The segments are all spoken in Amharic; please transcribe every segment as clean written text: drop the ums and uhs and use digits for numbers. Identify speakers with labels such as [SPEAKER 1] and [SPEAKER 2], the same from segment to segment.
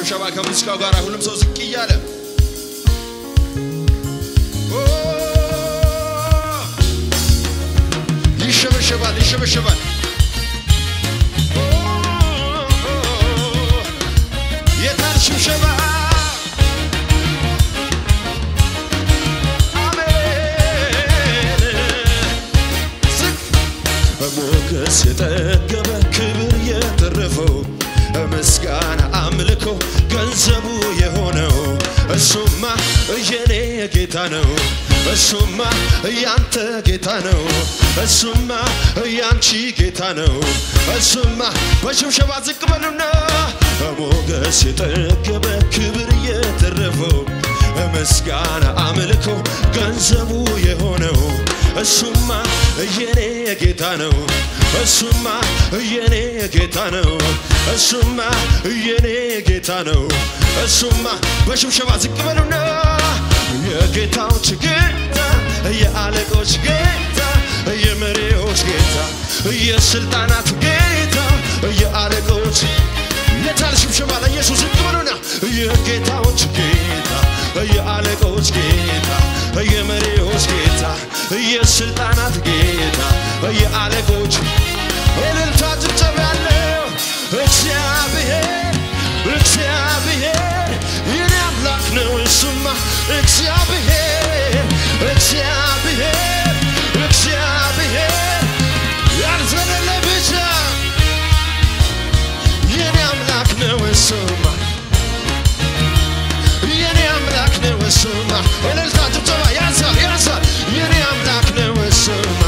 [SPEAKER 1] በሽብሸባ ከሙዚቃው ጋር ሁሉም ሰው ዝቅ ይያለ ይሸበሸባል የታል ሽብሸባ ሞገስ የጠገበ ክብር የተረፈው ምስጋና አምልኮ ገንዘቡ የሆነው እሱማ የኔ ጌታ ነው እሱማ ያንተ ጌታ ነው እሱማ ያንቺ ጌታ ነው እሱማ በሽብሸባ ዝቅ በሉና ሞገስ የጠገበ ክብር የተረፈው ምስጋና አምልኮ ገንዘቡ የሆነው እሱማ የኔ ጌታ ነው እሱማ የኔ ጌታ ነው እሱማ የኔ ጌታ ነው እሱማ በሽብሸባ ዝቅ በሉና የጌታዎች ጌታ የአለቆች ጌታ የመሪዎች ጌታ የስልጣናት ጌታ የአለቆች የታል ሽብሸባ ለኢየሱስ ዝቅ በሉና የጌታዎች ጌታ የአለቆች ጌታ የመሪዎች ጌታ የስልጣናት ጌታ የአለቆች እልልታ ጭብጨባ ያለው እግዚአብሔር የኔ አምላክ ነው እሱማ እግዚአብሔር ያልዘለለ ብቻ የኔ አምላክ ነው እሱማ የኔ አምላክ ነው እሱማ እልልታ ጭብጨባ ያንሳል የኔ አምላክ ነው እሱማ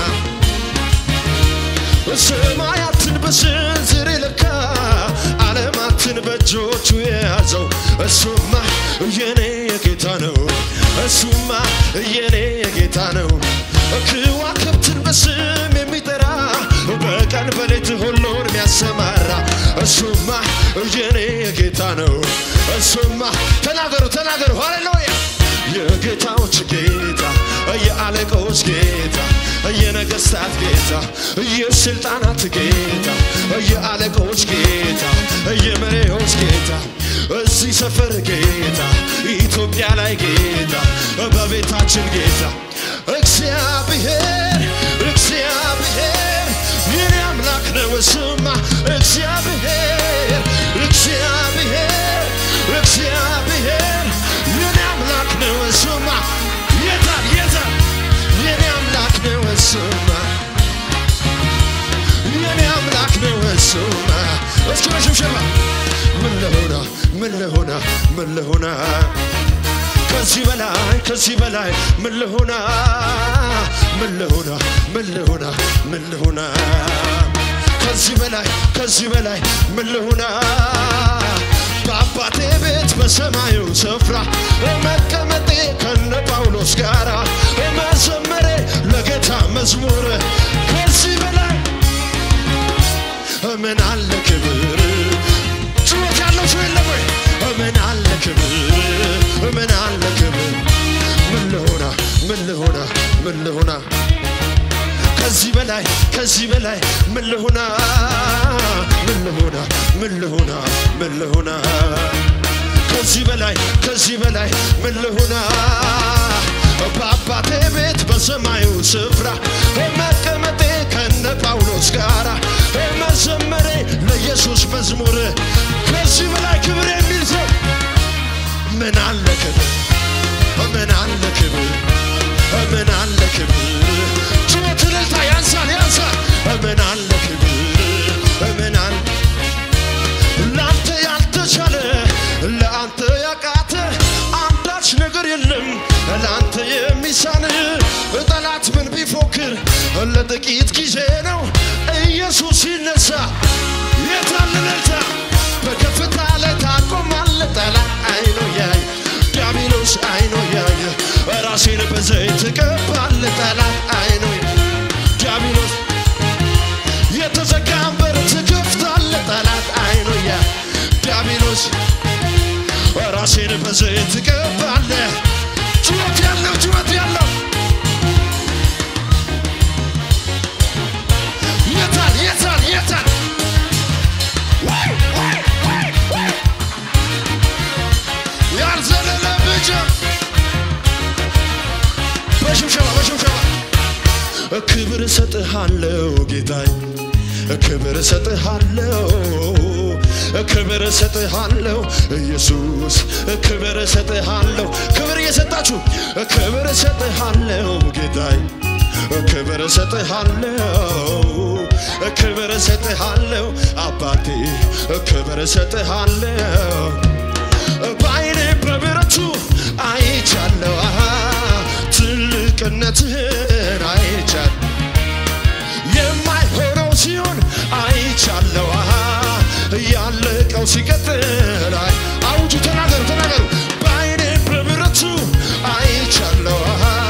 [SPEAKER 1] ሰማያትን በስንዝር ለካ ዓለማትን በእጆቹ የያዘው እሱማ የኔ ጌታ ነው እሱማ የኔ ጌታ ነው ከዋክብትን በስም የሚጠራ በቀን በሌት ሁሉን የሚያሰማራ እሱማ የኔ ጌታ ነው እሱማ ተናገሩ ሃሌሉያ የጌታዎች ጌታ የአለቆች ጌታ የነገስታት ጌታ የስልጣናት ጌታ የአለቆች ጌታ የመሪዎች ጌታ እዚህ ሰፈር ጌታ ኢትዮጵያ ላይ ጌታ በቤታችን ጌታ እግዚአብሔር የኔ አምላክ ነው እሱማ እግዚአብሔር የኔ አምላክ ነው እሱማ የታል የኔ አምላክ ነው እሱማ የኔ አምላክ ነው እሱማ እስኪ በሽብሸባ ምን ለሆና ከዚህ በላይ ምን ለሆና ከዚህ በላይ ምን ለሆና በአባቴ ቤት በሰማዩ ስፍራ መቀመጤ ከነ ጳውሎስ ጋራ መዘመሬ ለጌታ መዝሙር ከዚህ በላይ ምን አለ ክብር ጩኸት ያለው ሰው የለም ወይ ምን አለ ክብር ምን ለሆና ከዚህ በላይ ምን ለሆና ከዚህ በላይ ምን ለሆና በአባቴ ቤት በሰማዩ ስፍራ መቀመጤ ከነ ጳውሎስ ጋራ መዘመሬ ለኢየሱስ መዝሙር ከዚህ በላይ ክብር የሚል ሰው ምን አለ ክብር ጩኸት እልልታ ያንሳል ምን አለ ክብር ለአንተ ያልተቻለ ለአንተ ያቃተ አንዳች ነገር የለም ለአንተ የሚሳን ጠላት ምን ቢፎክር ለጥቂት ጊዜ ነው ኢየሱስ ሲነሳ የታል እልልታ በከፍታ ላይ ታቆማለህ ጠላት አይኑ ያይ ዲያብሎስ አይኑ ያይ ራሴን በዘይት ቀባለህ ጠላት አይኑ ዲያብሎስ የተዘጋን በር ትከፍታለህ ጠላት አይኑ ያይ ዲያብሎስ ራሴን በዘይት ቀባለህ ጩኸት ያለው የታል ክብር ሰጥሃለሁ ጌታዬ ክብር ሰጥሃለሁ ክብር ሰጥሃለሁ ኢየሱስ ክብር ሰጥሃለሁ ክብር እየሰጣችሁ ክብር ሰጥሃለሁ ጌታዬ ክብር ሰጥሃለሁ አባቴ ክብር ሰጥሃለሁ ባይኔ በብረቱ አይቻለሁ ትልቅነትህን አይቻለሁ የማይሆነው ሲሆን አይቻለሁ ያለቀው ሲቀጥል አውጁ ተናገሩ ባይኔ በብረቱ አይቻለሁ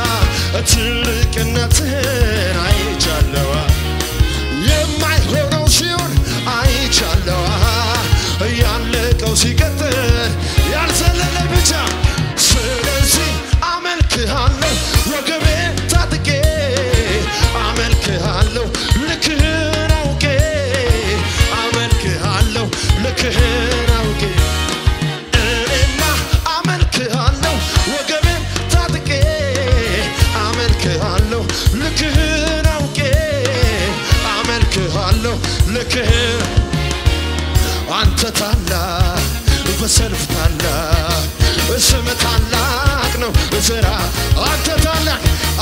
[SPEAKER 1] ትልቅነትህን አይቻለሁ የማይሆነው ሲሆን አይቻለሁ ያለቀው ሲቀጥል ያልዘለለ ብቻ ስለዚህ አመልክሃለሁ ወገቤ ታጥቄ አመልክሃለሁ ልክህን አውቄ አመልክሃለሁ ልክህን አውቄ እኔማ አመልክሃለሁ ወገቤ ታጥቄ አመልክሃለሁ ልክህን አውቄ አመልክሃለሁ ልክህን አንተ ታላቅ በሰልፍ ታላቅ ስምህ ታላቅ ነው ስራ አንተ ታላቅ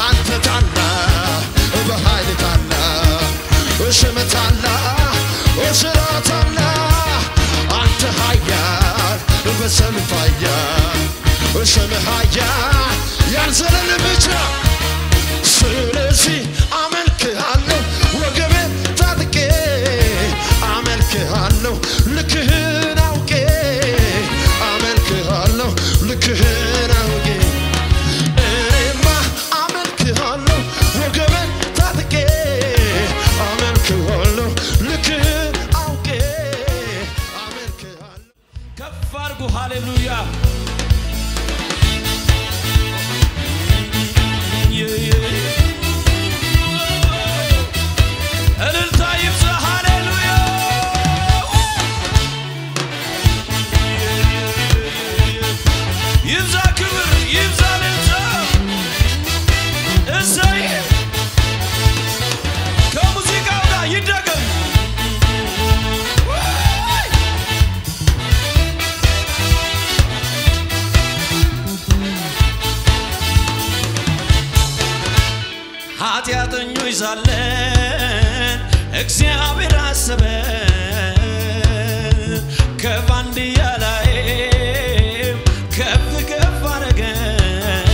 [SPEAKER 1] በኃይል ታላቅ ስምህ ታላቅ ስራ ታላቅ አንተ ኃያል በሰልፍ ኃያል ስምህ ኃያል ያልዘለለ ብቻ ስለዚህ አመልክሃለሁ ወገቤን ታጥቄ አመልክሃለሁ ልክህን አውቄ አመልክሃለሁ ልክህን አውቄ እኔማ አመልክሃለሁ ወገቤን ታጥቄ አመልክሃለሁ ልክህን አውቄ አመልክሃለሁ
[SPEAKER 2] ከፍ አድርጉ ሃሌሉያ እልልታ ይብዛ ሃሌሉያ ይብዛ ክብር ይብዛ እልልታ እሰይ ከሙዚቃው ጋር ይደገም ኃጢአተኞች ሳለን እግዚአብሔር አሰበን ከፋንድያ ላይ ከፍ ከፍ አደረገን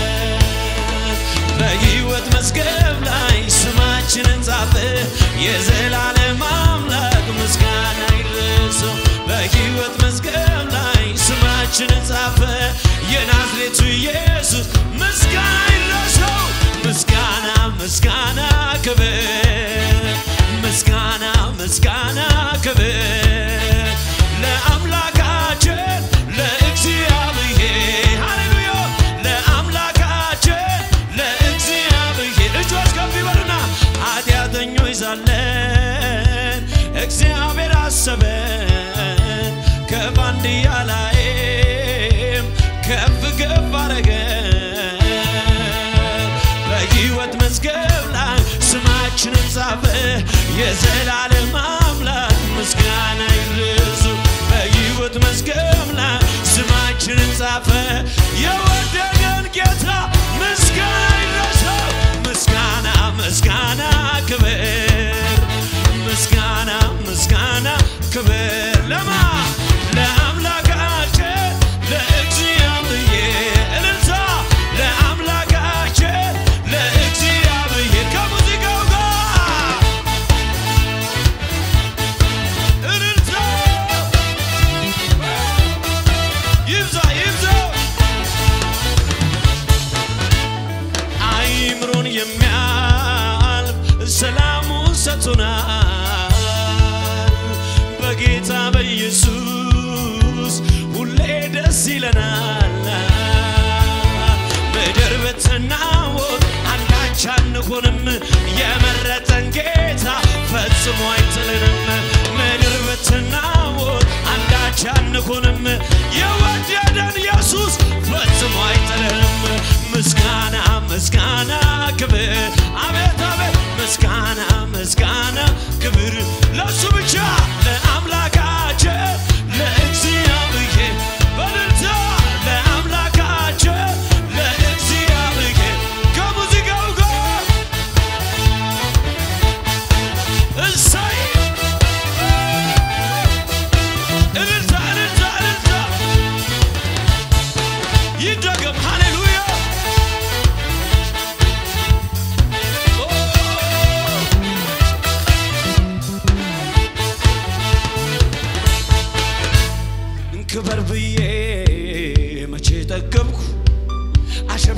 [SPEAKER 2] በሕይወት መዝገብ ላይ ስማችንን ጻፈ የዘላለም አምላክ ምስጋና ይድረሰው በሕይወት መዝገብ ላይ ስማችንን ጻፈ የናዝሬቱ ኢየሱስ ምስጋና ይድረሰው ምስጋና ምስጋና ክብር ምስጋና ምስጋና ክብር ለአምላካችን ለእግዚአብሔር ሃሌሉያ ለአምላካችን ለእግዚአብሔር እጆች ከፍ ይበሉና ኃጢአተኞች ሳለን እግዚአብሔር አሰበን ከፋንድያ ላይም ከፍ ከፍ አደረገን በሕይወት መዝገብ ላይ ስማችንን ጻፈ የዘላለም አምላክ ምስጋና ይድረሰው በሕይወት መዝገብ ላይ ስማችንን ጻፈ የወደደን ጌታ ምስጋና ይድረሰው ምስጋና ምስጋና ክብር ምስጋና ምስጋና ክብር ለማ ለአምላካችን ለእግዚአብሔር እልልታ ለአምላካችን ለእግዚአብሔር ከሙዚቃው ጋር እልልታ ይብዛ ይብዛ አይምሮን የሚያልፍ ሰላሙን ሰጥቶናል በጌታ በኢየሱስ ሁሌ ደስ ይለናል ምድር ብትናወጥ አንዳች አንሆንም የመረጠን ጌታ ፈጽሞ አይጥለንም ምድር ብትናወጥ አንዳች አንሆንም የወደደን ኢየሱስ ፈጽሞ አይጥለንም ምስጋና ምስጋና ክብር አቤት አቤት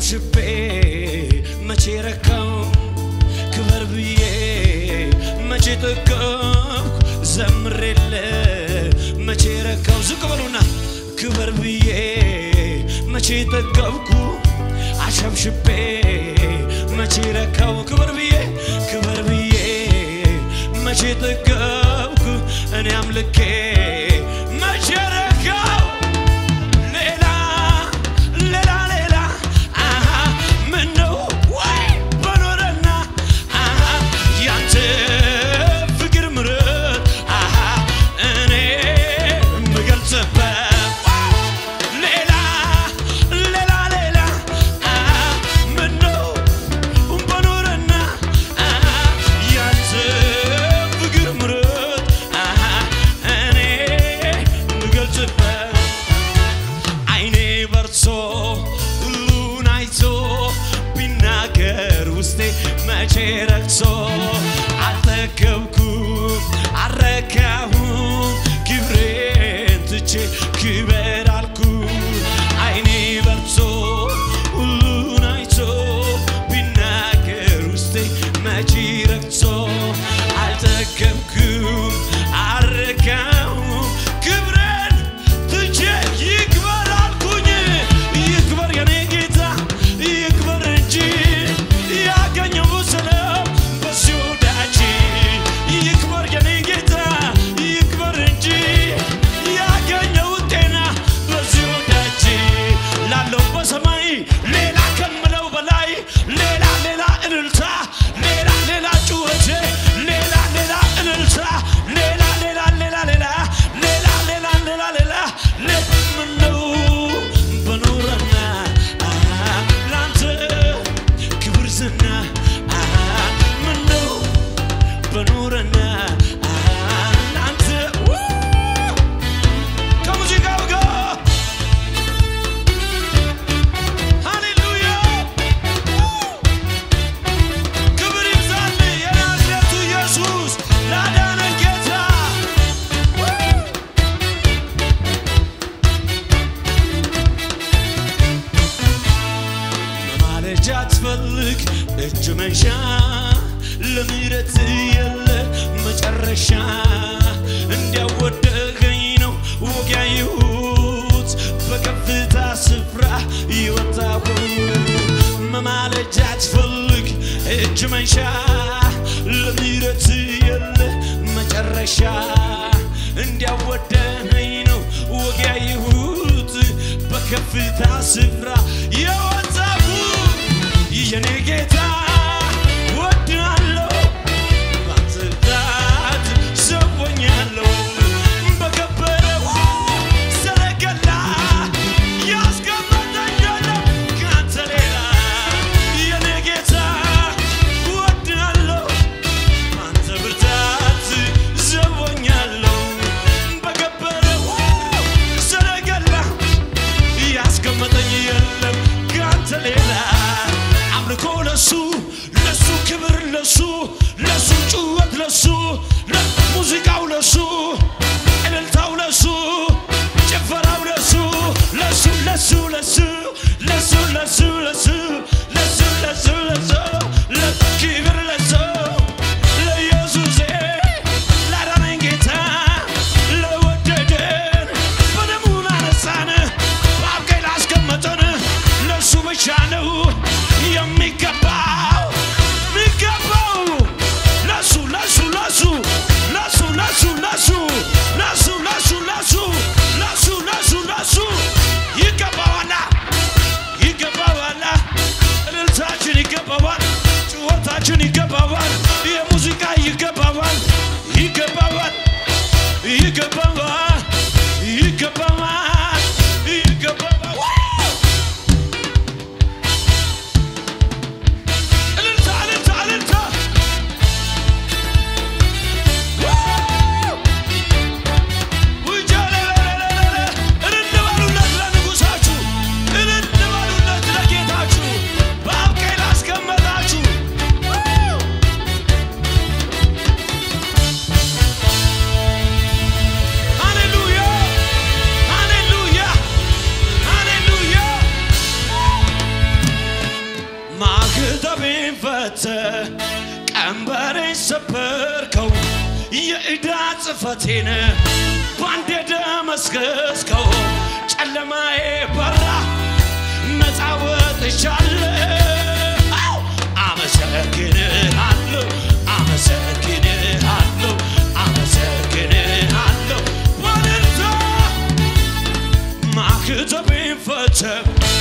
[SPEAKER 2] አሸብሽቤ መቼ ረካው ክበር ብዬ መቼ ጠገብኩ ዘምሬለ መቼ ረካው ዝቅ በሉና ክበር ብዬ መቼ ጠገብኩ አሸብሽቤ መቼ ረካው ክበር ብዬ መቼ ጠገብኩ እኔ አምልኬ መቼ ረካው መቼ ረክሶ አልጠገብኩም አልረካሁም ክብሬን ትቼ ክበር አልኩኝ አይኔ በርቶ ሁሉን አይቶ ቢናገር ውስጤ መቼ ረክሶ አልጠገብኩም አልረካሁም ክብሬን ትቼ ይክበር አልኩኝ ይክበር የኔ ጌታ ይክበር እንጂ ጃትፈልግ እጅ መንሻ ለምሕረት የለ መጨረሻ እንዲያወደገኝ ነው ወጋዩት በከፍታ ስፍራ ይወጣሁ መማለድ ጃትፈልግ እጅ መንሻ ለምሕረት የለ መጨረሻ እንዲያወደገኝ ነው ወጋዩት በከፍታ ስፍራ ይወጣሁ የኔ ጌታ ወድሃለሁ ባንተዳት ሰውኛለሁ በከበረው ሰረገላ ያስቀመጠኝ የለም ካንተ ሌላ የኔ ጌታ ወድሃለሁ ባንተ ብርታት ሰውኛለሁ በከበረው ሰረገላ ያስቀመጠኝ የለም ካንተ ሌላ አምልኮ ለሱ ክብር ለሱ ጩኸት ለሱ ሙዚቃው ለሱ እልልታው ለሱ ጭፈራው ለሱ ክብር ለሱ ለኢየሱስ ላዳነኝ ጌታ ለወደደን በደሙ ላነሳን በአብ ቀኝ ላስቀመጠን ለሱ ብቻ ነው የሚገባው ለሱ ይገባዋላ እልልታችን ይገባዋል ፈተ ቀንበሬን ሰበርከው የዕዳ ጽፈቴን ባንዴ ደመሰስከው ጨለማዬ በራ ነፃ ወጥቻለሁ አመሰግንሃለሁ አመሰግንሃለሁ አመሰግንሃለሁ ወልታ ማክተቤን ፈተ